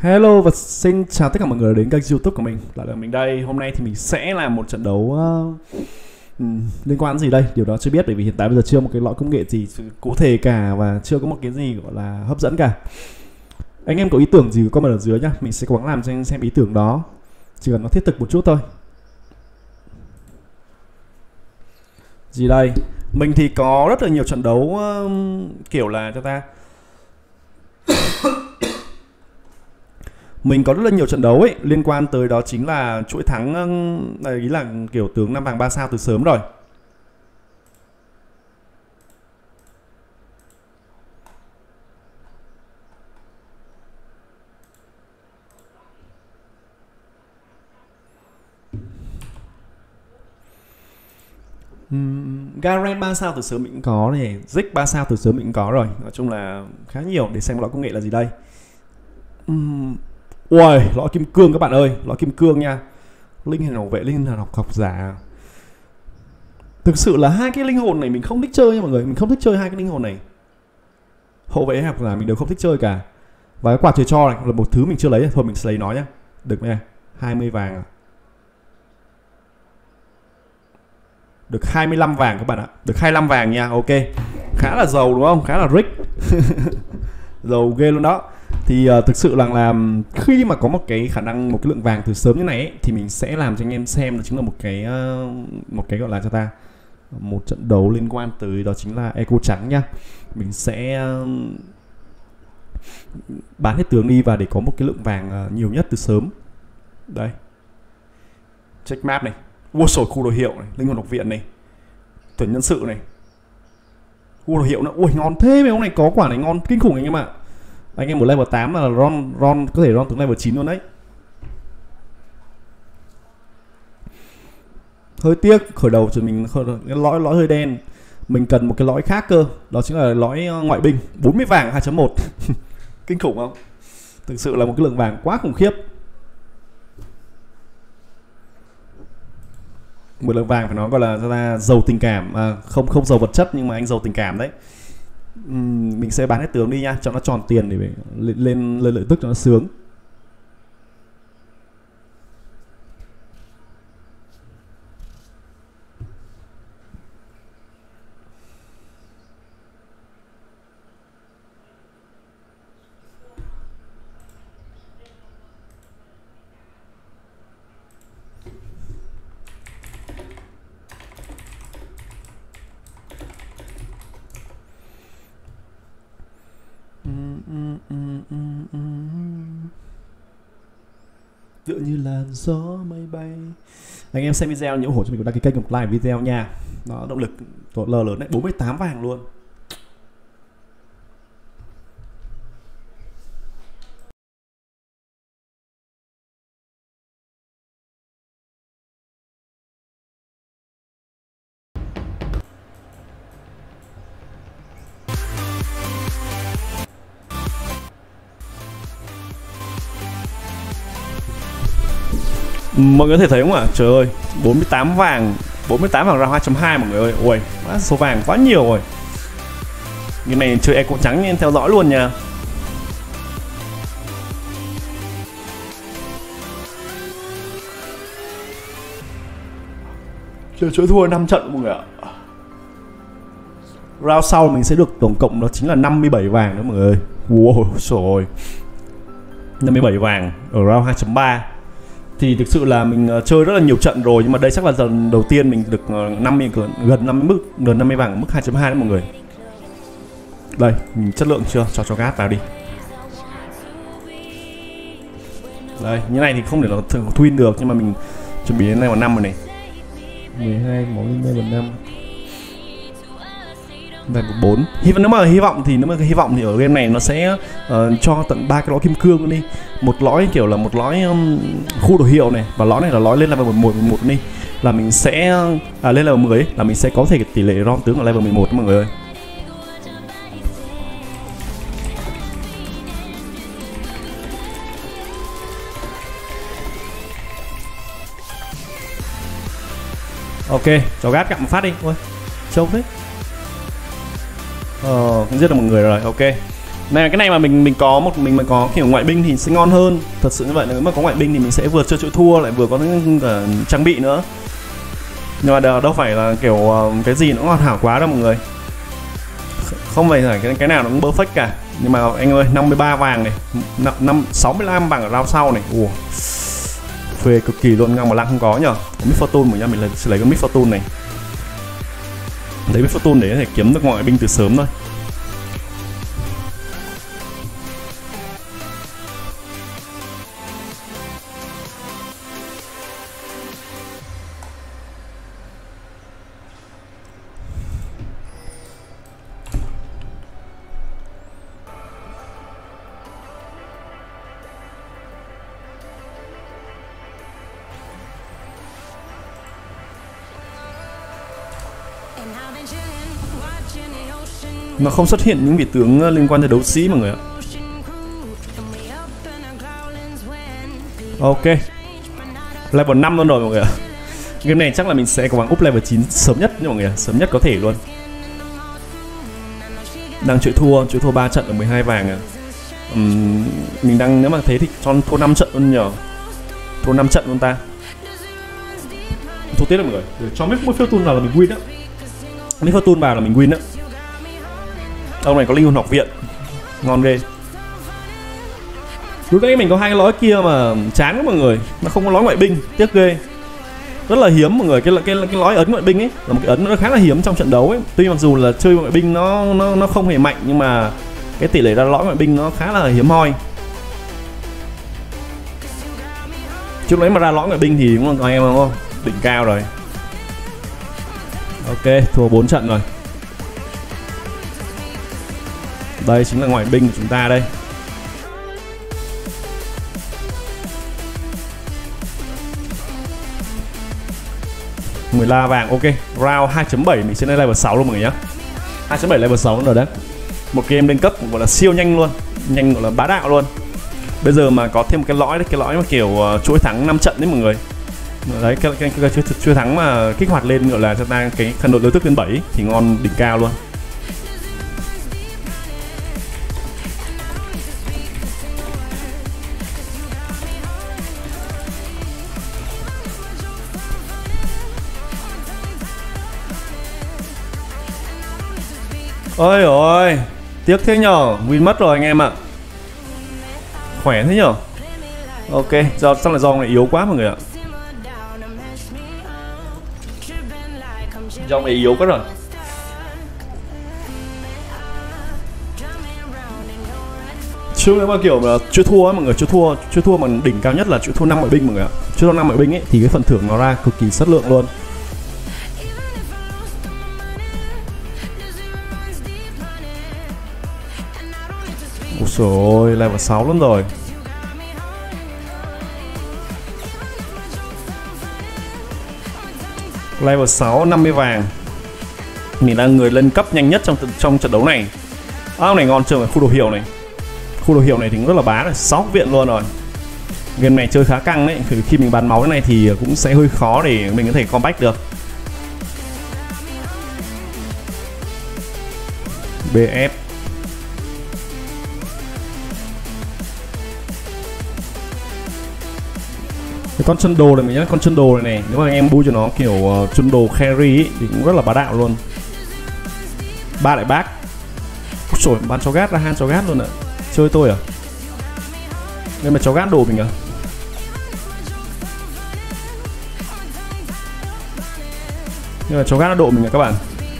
Hello và xin chào tất cả mọi người đến kênh YouTube của mình. Lại là mình đây. Hôm nay thì mình sẽ làm một trận đấu liên quan gì đây? Điều đó chưa biết, bởi vì hiện tại bây giờ chưa một cái lõi công nghệ gì cụ thể cả và chưa có một cái gì gọi là hấp dẫn cả. Anh em có ý tưởng gì comment ở dưới nhá. Mình sẽ cố gắng làm cho anh xem ý tưởng đó. Chỉ cần nó thiết thực một chút thôi. Gì đây? Mình thì có rất là nhiều trận đấu kiểu là cho ta mình có rất là nhiều trận đấu ấy liên quan tới đó chính là chuỗi thắng đấy là kiểu tướng 5 vàng 3 sao từ sớm rồi. Garen 3 sao từ sớm mình cũng có này, Zik 3 sao từ sớm mình cũng có rồi. Nói chung là khá nhiều. Để xem lõi công nghệ là gì đây. Ui, lõi kim cương các bạn ơi, lõi kim cương nha. Linh hồn bảo vệ, linh hồn học giả. Thực sự là hai cái linh hồn này mình không thích chơi nha mọi người, mình không thích chơi hai cái linh hồn này. Hộ vệ học giả mình đều không thích chơi cả. Và cái quạt trời cho này là một thứ mình chưa lấy, thôi mình sẽ lấy nó nhá. Được nha, 20 vàng à. Được 25 vàng các bạn ạ. Được 25 vàng nha, ok. Khá là giàu đúng không? Khá là rich. Giàu ghê luôn đó. Thì thực sự là khi mà có một cái khả năng, một cái lượng vàng từ sớm như này ấy, thì mình sẽ làm cho anh em xem đó chính là một cái gọi là cho ta một trận đấu liên quan tới đó chính là eco trắng nha. Mình sẽ bán hết tướng đi và để có một cái lượng vàng nhiều nhất từ sớm. Đây, check map này. Ua sồi, khu đồ hiệu này, linh hồn học viện này, tuyển nhân sự này, khu đồ hiệu nữa. Ui ngon thế, mấy ông này có quả này ngon kinh khủng anh em ạ. Anh em một level 8 là Ron có thể Ron từ level 9 luôn đấy. Hơi tiếc khởi đầu cho mình cái lõi hơi đen. Mình cần một cái lõi khác cơ, đó chính là lõi ngoại binh 40 vàng 2.1. Kinh khủng không? Thực sự là một cái lượng vàng quá khủng khiếp. Một lượng vàng phải nói gọi là giàu tình cảm, không giàu vật chất nhưng mà anh giàu tình cảm đấy. Mình sẽ bán hết tướng đi nha, cho nó tròn tiền để lên lợi tức cho nó sướng. Tựa như làn gió mây bay. Anh em xem video nhớ ủng hộ cho mình, có đăng ký kênh, một like video nha. Nó động lực tổ lờ lớn đấy, 48 vàng luôn. Mọi người có thể thấy không ạ? Trời ơi, 48 vàng ra 2.2 mọi người ơi. Ui, số vàng quá nhiều rồi. Cái này chơi eco trắng nên theo dõi luôn nha. Chơi chuỗi thua 5 trận mọi người ạ. Round sau mình sẽ được tổng cộng đó chính là 57 vàng đó mọi người ơi. Wow, trời ơi, 57 vàng ở round 2.3. Thì thực sự là mình chơi rất là nhiều trận rồi, nhưng mà đây chắc là lần đầu tiên mình được 50 gần 50 vàng mức 2.2 đó mọi người. Đây, mình chất lượng chưa? Cho gas vào đi. Đây, như này thì không thể nó twin được, nhưng mà mình chuẩn bị đến level 5 rồi này. 12 máu lên level 5. Level 4. Nếu mà hy vọng thì ở game này nó sẽ cho tận 3 cái lõi kim cương đi. Một lõi kiểu là một lõi khu đồ hiệu này, và lõi này là lõi lên level 11 đi. Là mình sẽ lên level 10 ấy, là mình sẽ có thể tỷ lệ ron tướng ở level 11 đó mọi người ơi. Ok, cho gas cặm một phát đi. Ôi, trông thế. Giết được một người rồi, ok. Này cái này mà mình có kiểu ngoại binh thì sẽ ngon hơn. Thật sự như vậy, nếu mà có ngoại binh thì mình sẽ vừa chơi chịu thua lại vừa có cả trang bị nữa. Nhưng mà đâu phải là kiểu cái gì nó hoàn hảo quá đâu mọi người. Không phải cái nào nó cũng perfect cả. Nhưng mà anh ơi, 53 vàng này, 65 vàng ở round sau này. Ủa, phê cực kỳ luôn, ngang mà lăng không có nhờ. Mid Fortune mình sẽ lấy cái Mid Fortune này. Lấy Mid Fortune để có thể kiếm được ngoại binh từ sớm thôi. Nó không xuất hiện những vị tướng liên quan tới đấu sĩ mọi người ạ. Ok, level 5 luôn rồi mọi người ạ. Game này chắc là mình sẽ cố gắng up level 9 sớm nhất nha mọi người ạ. Sớm nhất có thể luôn. Đang chịu thua 3 trận ở 12 vàng à. Mình đang, nếu mà thế thì cho thua 5 trận luôn nhờ. Thua 5 trận luôn ta. Thua tiếp rồi mọi người. Để cho Mid Fortune vào là mình win á. Mid Fortune vào là mình win á. Ông này có linh hồn học viện, ngon ghê. Lúc nãy mình có hai cái lõi kia mà chán quá mọi người, nó không có lõi ngoại binh, tiếc ghê. Rất là hiếm mọi người, cái lõi ấn ngoại binh ấy là một cái ấn nó khá là hiếm trong trận đấu ấy. Tuy mặc dù là chơi ngoại binh nó không hề mạnh, nhưng mà cái tỷ lệ ra lõi ngoại binh nó khá là hiếm hoi. Trước đấy mà ra lõi ngoại binh thì đúng không em, không đỉnh cao rồi. Ok, thua 4 trận rồi. Đây chính là ngoại binh của chúng ta đây. $13 vàng, ok. Round 2.7 mình sẽ lên level 6 luôn mọi người nhé. 2.7 level 6 rồi đấy. Một game lên cấp gọi là siêu nhanh luôn. Nhanh gọi là bá đạo luôn. Bây giờ mà có thêm một cái lõi đấy, cái lõi mà kiểu chuỗi thắng 5 trận đấy mọi người. Đấy, cái chuỗi thắng mà kích hoạt lên gọi là cho ta cái khăn đội đối tức lên 7 thì ngon đỉnh cao luôn. Ôi ôi, tiếc thế nhở, win mất rồi anh em ạ. Khỏe thế nhở. Ok, chắc là dòng này yếu quá mọi người ạ. Dòng này yếu quá rồi. Chứ nếu mà kiểu mà chưa thua ấy mọi người, chưa thua mà đỉnh cao nhất là chưa thua 5 ngoại binh mọi người ạ. Chưa thua 5 ngoại binh ấy thì cái phần thưởng nó ra cực kỳ chất lượng luôn. Ôi trời ơi, level 6 luôn rồi. Level 6, 50 vàng. Mình đang người lên cấp nhanh nhất trong trận đấu này. Ông này ngon, chơi ở khu đồ hiệu này. Khu đồ hiệu này thì cũng rất là bá rồi, 6 viện luôn rồi. Game này chơi khá căng đấy. Khi mình bán máu thế này thì cũng sẽ hơi khó để mình có thể comeback được. BF. Cái con chân đồ này mình nhá, con chân đồ này nếu mà anh em bui cho nó kiểu chân đồ carry ấy, thì cũng rất là bá đạo luôn. 3 lại bác. Ôi trời, bán chó gát ra han chó gát luôn ạ. Chơi tôi à? Nên mà chó gát đồ mình à? Nhưng mà chó gát nó độ mình à các bạn.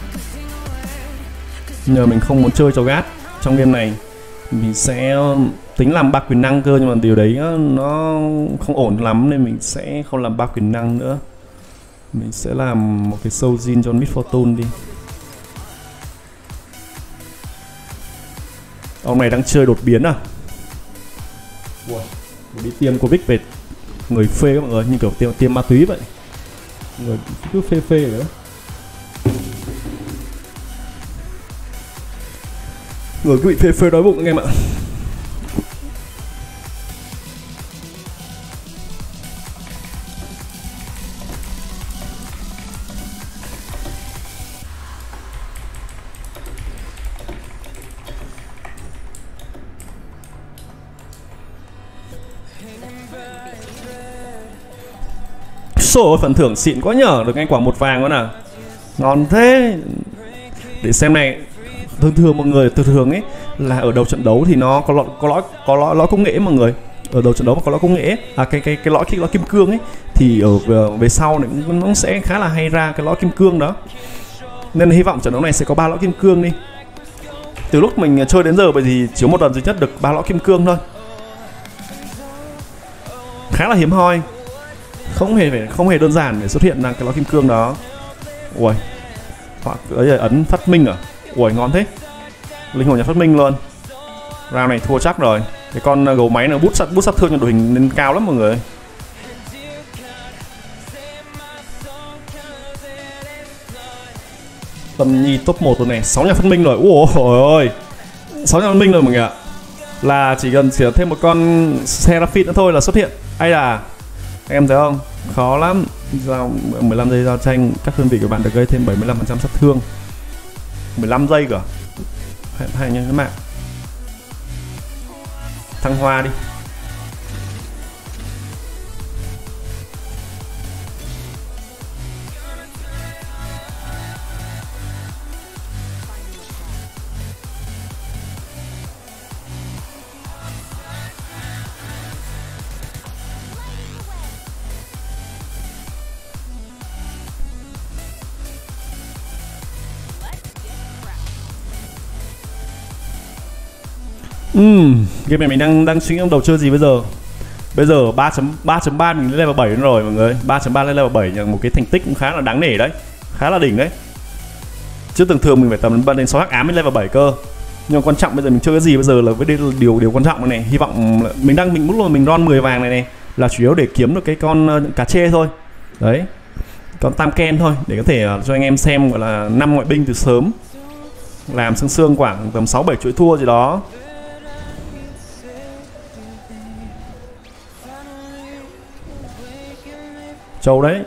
Nhờ mình không muốn chơi chó gát trong game này. Mình sẽ tính làm 3 quyền năng cơ, nhưng mà điều đấy nó không ổn lắm nên mình sẽ không làm 3 quyền năng nữa. Mình sẽ làm một cái sâu Jin cho Mid Fortune đi. Ông này đang chơi đột biến à? Wow. Đi tiêm Covid về người phê các mọi người, như kiểu tiêm ma túy vậy. Người cứ phê nữa. Người cứ bị phê đói bụng anh em ạ. xổ, phần thưởng xịn quá nhở, được ngay quả 1 vàng nữa nè. Ngon thế. Để xem này. Thường mọi người thường ấy là ở đầu trận đấu thì nó có lõi công nghệ mọi người. Ở đầu trận đấu mà có lõi công nghệ cái lõi kim cương ấy thì ở về sau này nó sẽ khá là hay ra cái lõi kim cương đó. Nên hy vọng trận đấu này sẽ có 3 lõi kim cương đi. Từ lúc mình chơi đến giờ bởi vì chỉ một lần duy nhất được 3 lõi kim cương thôi. Khá là hiếm hoi. Không hề đơn giản để xuất hiện ra cái lõi kim cương đó. Ui. Hoặc ấy là ấn phát minh à? Ui ngon thế. Linh hồn nhà phát minh luôn. Round này thua chắc rồi. Cái con gấu máy nó bút sát thương cho đội hình lên cao lắm mọi người. Tâm Nhi top 1 rồi này, 6 nhà phát minh rồi. Ui ôi. 6 nhà phát minh rồi mọi người ạ. Là chỉ cần thêm một con Seraphit nữa thôi là xuất hiện. Ai là em thấy không? Khó lắm. 15 giây giao tranh, các đơn vị của bạn được gây thêm 75% sát thương. 15 giây cơ. Hay nha các bạn. Thăng hoa đi. Game này mình đang suy nghĩ trong đầu chơi gì bây giờ. Bây giờ 3.3 mình lên level 7 rồi mọi người. 3.3 lên level 7 là một cái thành tích cũng khá là đáng nể đấy. Khá là đỉnh đấy. Chứ thường mình phải tầm đến 6 hắc ám đến level 7 cơ. Nhưng quan trọng bây giờ mình chơi cái gì bây giờ là điều quan trọng này. Hy vọng mình ron 10 vàng này là chủ yếu để kiếm được cái con cá chê thôi. Đấy. Con tam ken thôi để có thể cho anh em xem gọi là 5 ngoại binh từ sớm. Làm xương khoảng tầm 6-7 chuỗi thua gì đó. Châu đấy.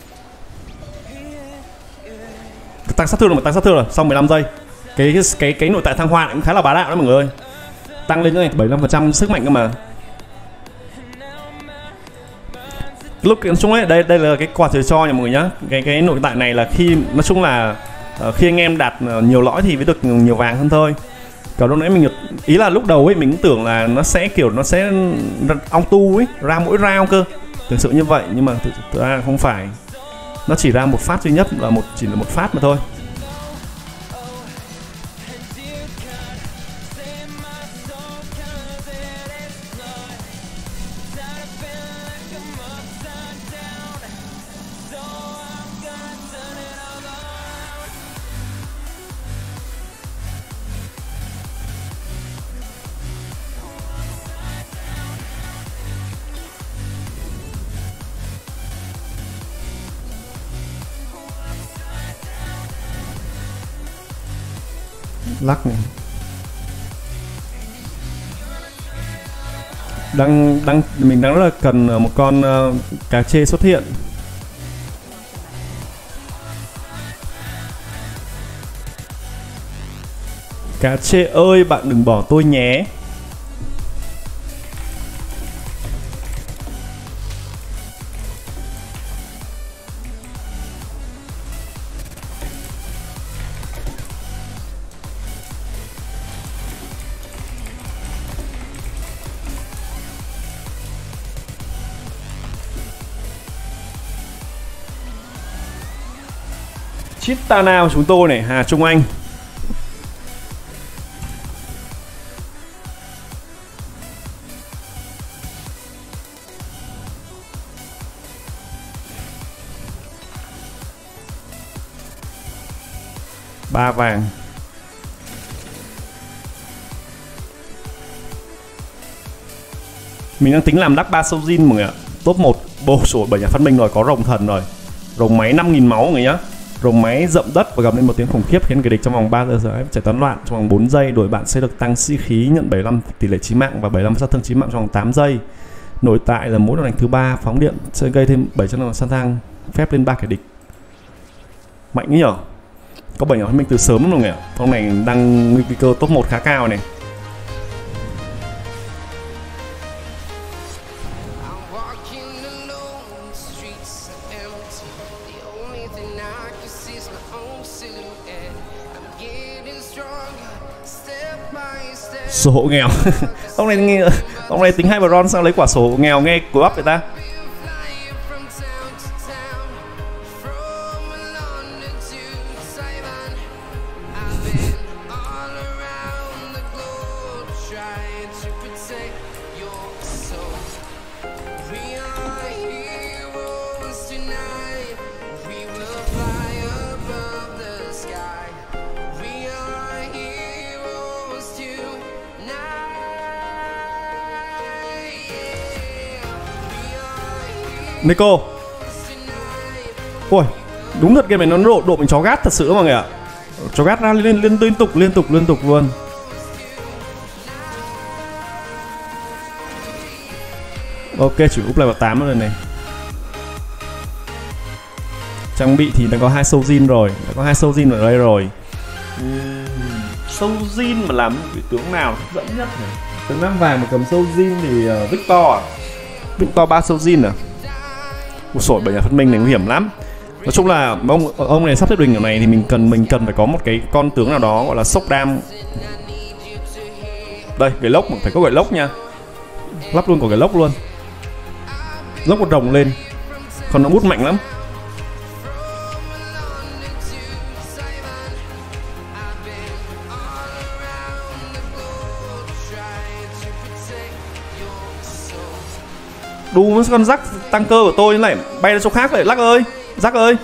Tăng sát thương rồi, sau 15 giây. Cái nội tại thăng hoa cũng khá là bá đạo đấy mọi người ơi. Tăng lên này 75% sức mạnh cơ mà. Lúc nói chung ấy, đây là cái quà trời cho nha mọi người nhá. Cái nội tại này là khi nói chung là khi anh em đạt nhiều lõi thì mới được nhiều vàng hơn thôi. Còn lúc nãy mình ý là lúc đầu ấy mình cũng tưởng là nó sẽ auto ấy ra mỗi round cơ. Thực sự như vậy nhưng mà thực ra không phải. Nó chỉ ra một phát duy nhất là chỉ là một phát mà thôi. Lắc này. Mình đang rất là cần một con cá chê xuất hiện. Cá chê ơi bạn đừng bỏ tôi nhé. Chitana của chúng tôi này, Hà Trung Anh. Ba vàng. Mình đang tính làm đắc ba sâu Jin mọi người ạ. Top 1 bồ sổ 7 nhà phát minh rồi, có rồng thần rồi. Rồng máy 5.000 máu mọi người nhá. Rồng máy rậm đất và gầm lên một tiếng khủng khiếp khiến kẻ địch trong vòng 3 giờ giải tán loạn. Trong vòng 4 giây đội bạn sẽ được tăng sĩ khí, nhận 75 tỷ lệ chí mạng và 75 sát thương chí mạng trong vòng 8 giây. Nội tại là mỗi lần đánh thứ 3 phóng điện sẽ gây thêm 700 lần sát thương phép lên 3 kẻ địch. Mạnh nhỉ? Có 7 nhà phát minh từ sớm rồi nhỉ? Con này đang nguy cơ top 1 khá cao này. Sổ hộ nghèo. ông này tính Hyperon sao lấy quả sổ hộ nghèo nghe của bắp vậy ta? Nico. Ôi, đúng thật game này nó độ mình chó gát thật sự mọi người ạ. Chó gát ra liên tục luôn. Ok, chỉ úp level 8 rồi này. Trang bị thì đã có 2 Soujin rồi, đã có 2 Soujin ở đây rồi. Soujin mà làm vị tướng nào hấp dẫn nhất này? Tướng 5 vàng mà cầm Soujin thì Victor à? Victor 3 Soujin à? Ủa sổi bởi nhà phát minh này nguy hiểm lắm. Nói chung là ông này sắp xếp đội hình ở này thì mình cần phải có một cái con tướng nào đó gọi là sốc đam. Đây, cái lốc phải có cái lốc nha. Lắp luôn có cái lốc luôn. Lốc một rồng lên. Còn nó bút mạnh lắm. Đù với con rắc tăng cơ của tôi lại bay ra chỗ khác lại. Lắc ơi, rắc ơi.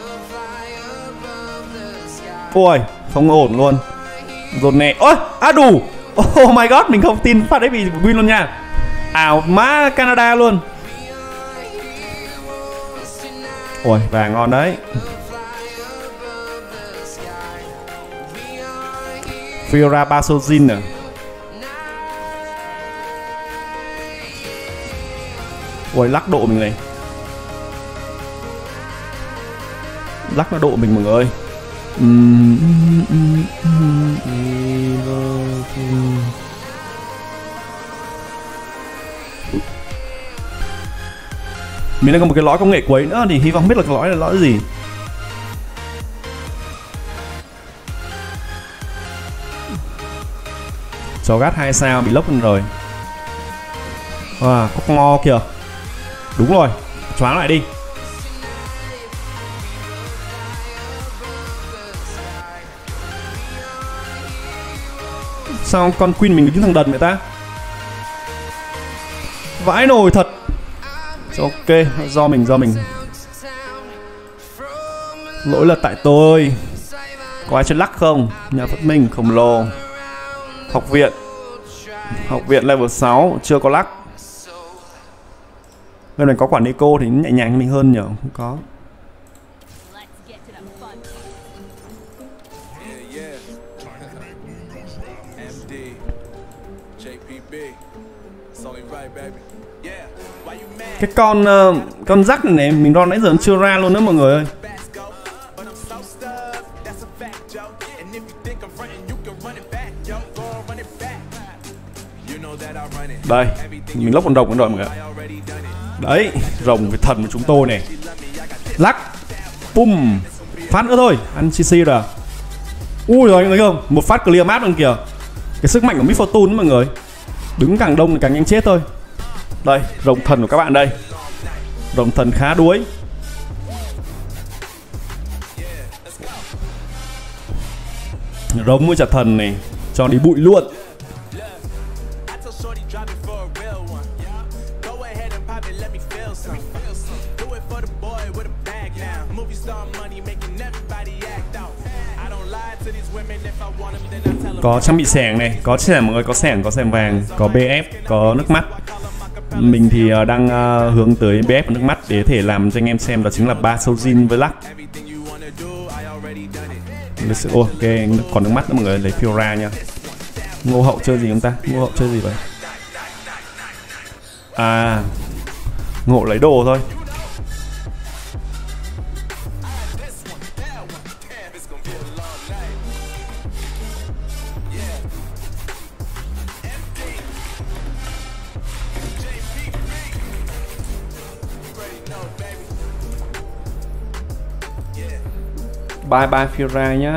Ôi, không ổn luôn. Rồi nè. Ôi, đủ. Oh my god, mình không tin phát đấy bị win luôn nha. Ảo má Canada luôn. Ôi, vàng ngon đấy. Fiora 3 Soujin à? Ôi, lắc độ mình này. Lắc nó độ mình mọi người ơi. Mình đang có một cái lõi công nghệ quấy nữa thì hy vọng biết là cái lõi là lõi gì. Chó gát 2 sao bị lốc lên rồi. À, có con ngo kìa. Đúng rồi, choáng lại đi. Sao con Queen mình đứng thằng đần vậy ta? Vãi nồi thật. Ok, do mình. Lỗi là tại tôi. Có ai chơi lắc không? Nhà phát minh khổng lồ. Học viện level 6 chưa có lắc. Bên này có quả Nico thì nhẹ nhàng mình hơn nhở? Không có. Cái con rắc này mình đo nãy giờ chưa ra luôn đó mọi người ơi. Đây, mình lốc con rồng rồi mọi người. Đấy, rồng với thần của chúng tôi này. Lắc. Bum. Phát nữa thôi, ăn CC rồi. Ui rồi, thấy không? Một phát clear map luôn kìa. Cái sức mạnh của Miss Fortune mọi người. Đứng càng đông thì càng nhanh chết thôi. Đây, rồng thần của các bạn đây. Rồng thần khá đuối. Rồng với trả thần này cho đi bụi luôn. Có trang bị xẻng này, có xẻng mọi người, có xẻng vàng, có BF, có nước mắt. Mình thì đang hướng tới BF và nước mắt để có thể làm cho anh em xem đó chính là 3 Soujin với lắc. Ok, còn nước mắt nữa mọi người, lấy Fiora nha. Ngô hậu chơi gì không ta? Ngô hậu chơi gì vậy? À, Ngộ lấy đồ thôi. Bye bye Fira nhá.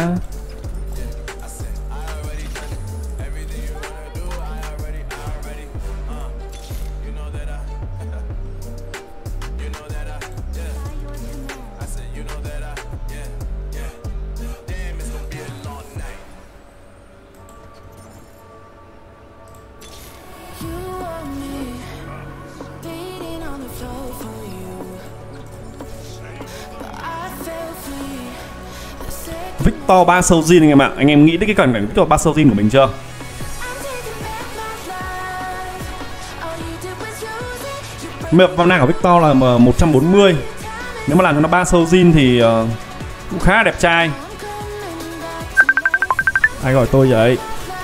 Victor Basozin anh em ạ. Anh em nghĩ đến cái cảnh Victor Basozin của mình chưa? Vào năng của Victor là 140. Nếu mà làm cho nó Basozin thì cũng khá đẹp trai. Ai gọi tôi vậy?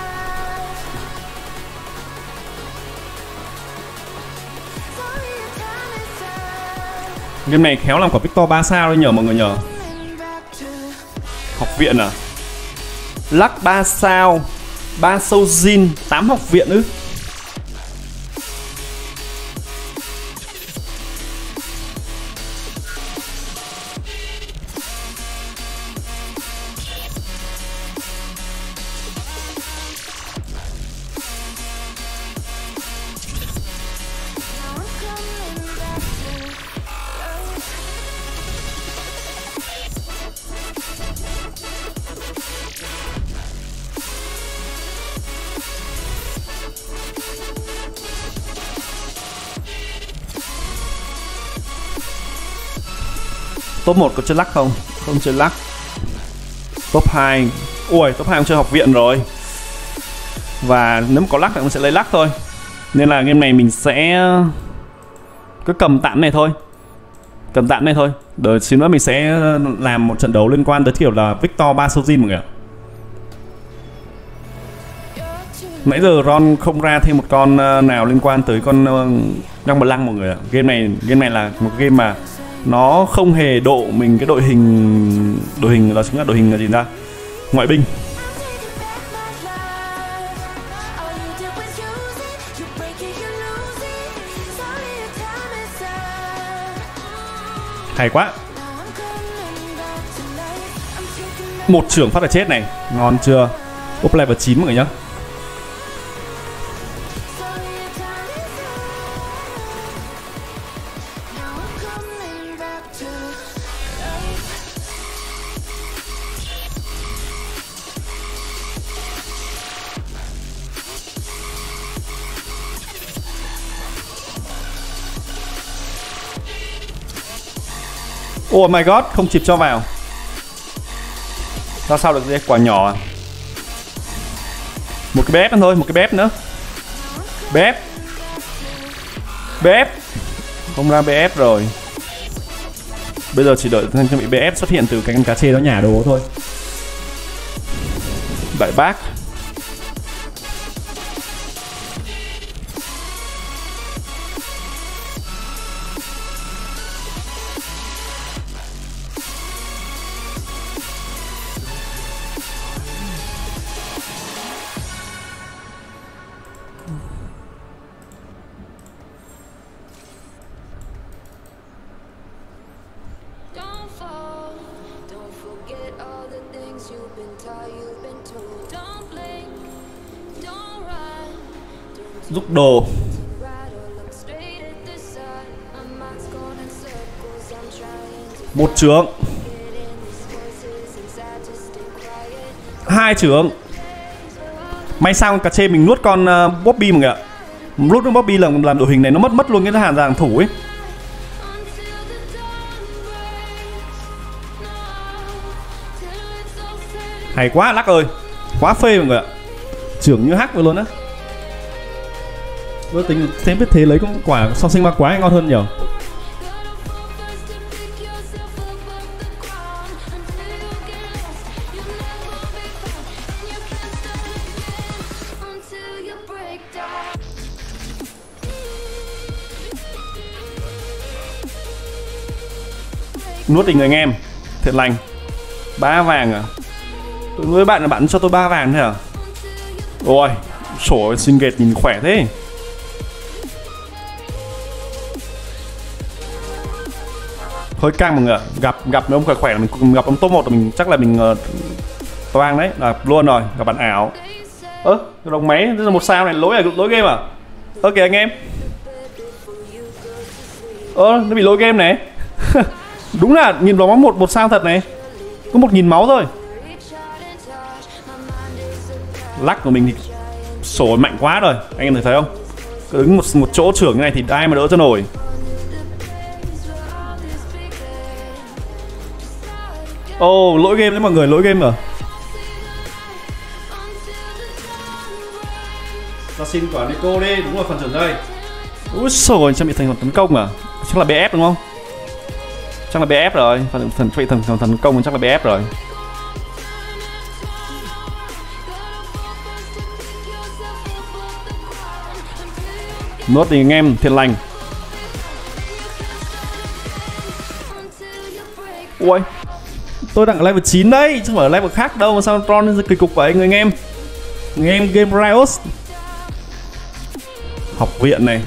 Game này khéo làm của Victor 3 sao đấy nhờ mọi người nhờ. Học viện à? Lắc 3 sao, Basozin 8 học viện ư? Top 1 có chơi lắc không? Không chơi lắc. Top 2. Ui, top 2 không chơi học viện rồi. Và nếu mà có lắc thì mình sẽ lấy lắc thôi. Nên là game này mình sẽ cứ cầm tạm này thôi. Cầm tạm này thôi. Rồi xíu nữa mình sẽ làm một trận đấu liên quan tới kiểu là Victor Basozin mọi người ạ. Nãy giờ Ron không ra thêm một con nào liên quan tới con Young Blanc mọi người ạ. Game này là một game mà nó không hề độ mình cái đội hình đó chính là đội hình là gì ra? Ngoại binh. Hay quá. Một trưởng phát là chết này. Ngon chưa? Up level 9 mọi người nhá. Oh my god, không kịp cho vào. Sao được đây? Quả nhỏ à? Một cái bếp nữa thôi, một cái bếp nữa. Bếp. Không ra BF rồi. Bây giờ chỉ đợi cho bị BF xuất hiện từ cái con cá chê đó nhả đồ thôi. Đại bác. Rút đồ. Một trưởng. 2 trưởng. May sao con cá chê mình nuốt con Bobby mọi người ạ. Nuốt con Bobby làm đội hình này nó mất luôn cái hàn giang thủ ấy. Hay quá lắc ơi. Quá phê mọi người ạ. Trưởng như hack luôn á. Tôi tính xem biết thế lấy con quả song sinh ma quái ngon hơn nhiều. Nuốt tình người anh em. Thiện lành. 3 vàng à? Tôi với bạn là bạn cho tôi 3 vàng thế à? Ôi, sổ xin gate nhìn khỏe thế. hơi căng mọi người ạ. Gặp mấy ông khỏe khỏe là mình gặp ông top 1 là mình chắc là mình toang đấy, là luôn rồi, gặp bạn ảo. Cái đồng máy this là 1 sao này, lỗi game à? Ok anh em. Nó bị lỗi game này. Đúng là nhìn vào máu một sao thật này. Có 1000 máu thôi. Lắc của mình thì sổ mạnh quá rồi, anh em thấy không? Cứ đứng một chỗ trưởng như này thì ai mà đỡ cho nổi. Lỗi game đấy mọi người, lỗi game rồi. Ta xin quả Nico đi, đúng rồi phần trưởng đây. Úi xồi, chắc bị thành phần tấn công à? Chắc là BF đúng không? Chắc là BF rồi, phần tấn công chắc là BF rồi. Nốt thì anh em thiện lành. Ui, tôi đang ở level 9 đấy, chứ không phải ở level khác đâu mà sao Tron kỳ cục vậy người anh em. Người em Game Riot. Học viện này.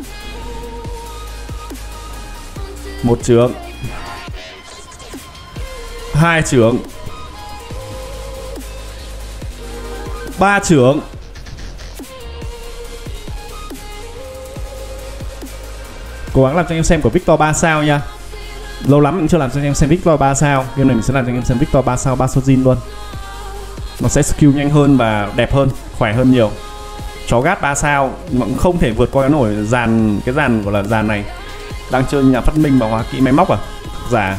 1 trưởng 2 trưởng 3 trưởng. Cố gắng làm cho anh em xem của Victor 3 sao nha. Lâu lắm mình chưa làm cho anh em xem Victor 3 sao. Game này mình sẽ làm cho anh em xem Victor 3 sao 3 số zin luôn. Nó sẽ skill nhanh hơn và đẹp hơn, khỏe hơn nhiều. Chó gát 3 sao nhưng mà cũng không thể vượt qua nổi cái dàn gọi là dàn này. Đang chơi nhà phát minh bảo hóa kỹ máy móc à? Giả.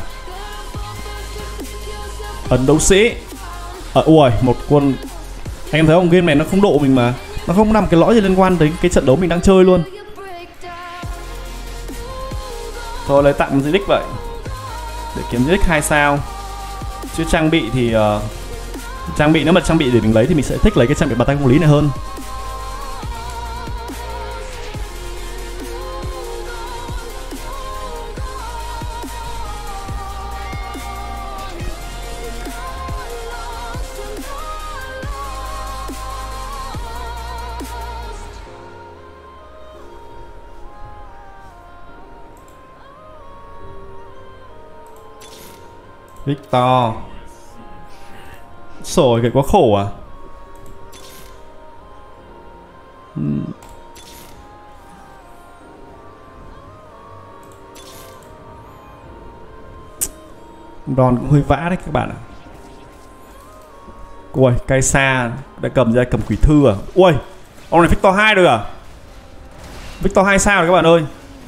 Ấn đấu sĩ. Ui, một quân. Anh em thấy không, game này nó không độ mình mà. Nó không nằm cái lõi gì liên quan đến cái trận đấu mình đang chơi luôn. Thôi lấy tặng di đích vậy. Để kiếm di đích 2 sao. Chứ trang bị thì trang bị, nếu mà trang bị để mình lấy thì mình sẽ thích lấy cái trang bị bàn tay công lý này hơn. Victor. Sổi cái quá khổ à? Đòn cũng hơi vã đấy các bạn ạ. Ui, cây xa đã cầm quỷ thư à? Ui, ông này Victor 2 rồi à? Victor 2 sao rồi các bạn ơi.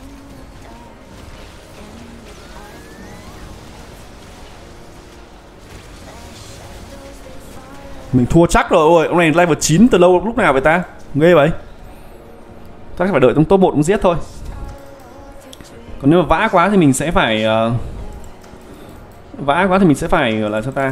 Mình thua chắc rồi. Ôi, ông này level 9 từ lâu lúc nào vậy ta? Ghê vậy. Chắc phải đợi trong top 1 cũng giết thôi. Còn nếu mà vã quá thì mình sẽ phải gọi là cho ta.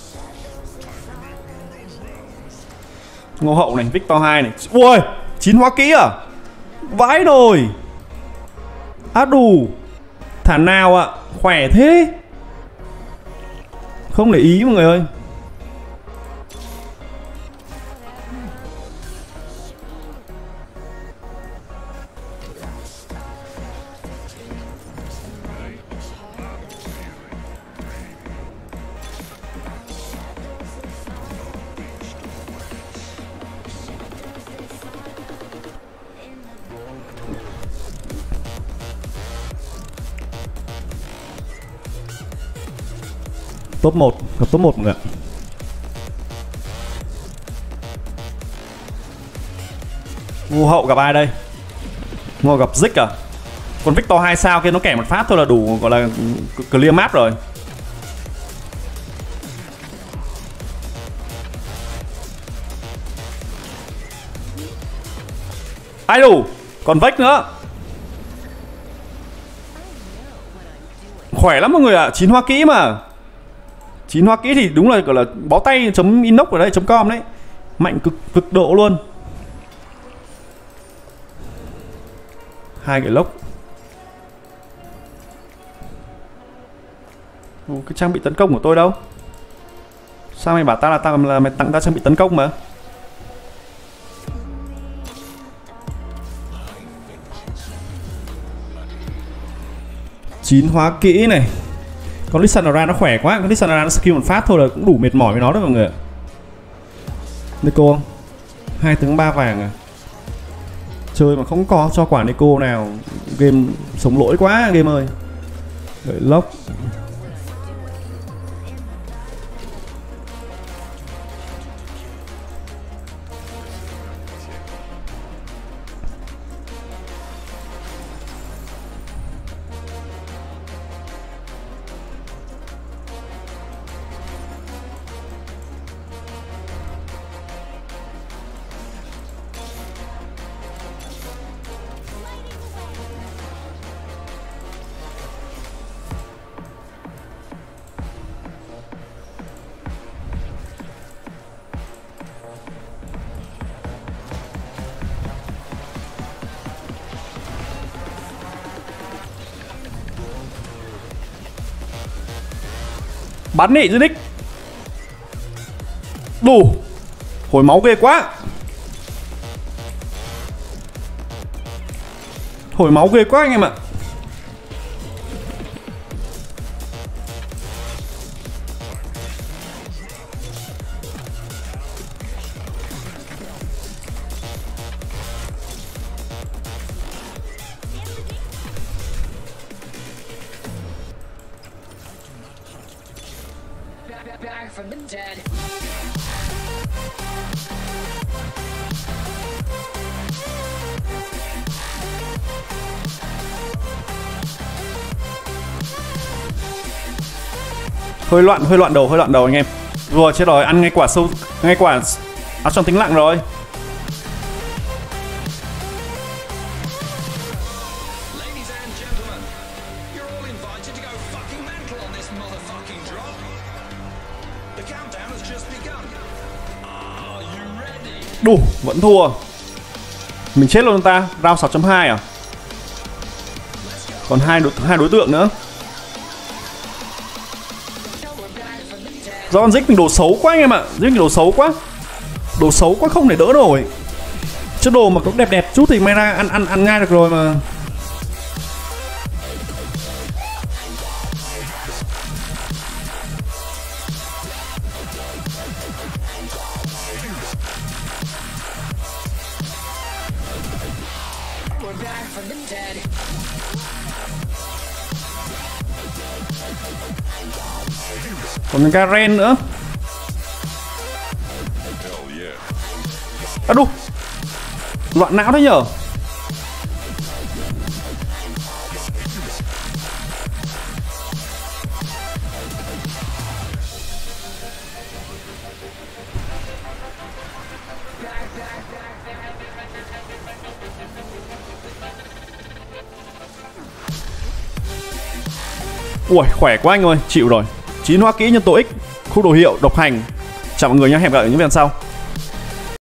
Ngô hậu này, Victor 2 này. Ui, 9 hóa kỹ à? Vãi rồi. Đủ. Thả nào ạ? Khỏe thế. Không để ý mọi người ơi. Top 1, gặp top 1 mọi người ạ. Ngu hậu gặp ai đây? Ngu gặp Zik à? Còn Victor 2 sao kia nó kẻ một phát thôi là đủ gọi là clear map rồi. Ai đủ? Còn Vách nữa. Khỏe lắm mọi người ạ, 9 hoa kỹ mà. 9 hoa kỹ thì đúng là gọi là bó tay chấm inox ở đây .com đấy. Mạnh cực độ luôn. 2 cái lốc. Cái trang bị tấn công của tôi đâu? Sao mày bảo ta là mày tặng ta trang bị tấn công mà? 9 hóa kỹ này. Con Lissandra nó khỏe quá, con Lissandra nó skill một phát thôi là cũng đủ mệt mỏi với nó đấy mọi người ạ. Nico không? 2 tướng 3 vàng à? Chơi mà không có cho quả Nico nào, game sống lỗi quá game ơi. Đợi lốc. Bắn nị Zenix. Đủ. Hồi máu ghê quá. Hồi máu ghê quá anh em ạ. Back from the dead. Hơi loạn đầu anh em. Vừa chết rồi, ăn ngay quả sâu, ngay quả áo trong tính lặng rồi. Ladies and gentlemen, you're all invited to go fucking mental on this motherfucking drop. The countdown has just begun. Are you ready? Đủ, vẫn thua. Mình chết luôn ta, round 6.2 à? Còn hai đối tượng nữa. Do con Zig mình đồ xấu quá anh em ạ. Zig mình đồ xấu quá. Đồ xấu quá không thể đỡ nổi. Chứ đồ mà có đẹp đẹp chút thì may ra ăn ngay được rồi mà. We're back from the dead. Còn Garen nữa. À đu. Loạn não đấy nhở. Ui, khỏe quá anh ơi, chịu rồi. 9 hóa kỹ nhân tố X, khu đồ hiệu, độc hành. Chào mọi người nhé, hẹn gặp lại ở những video sau.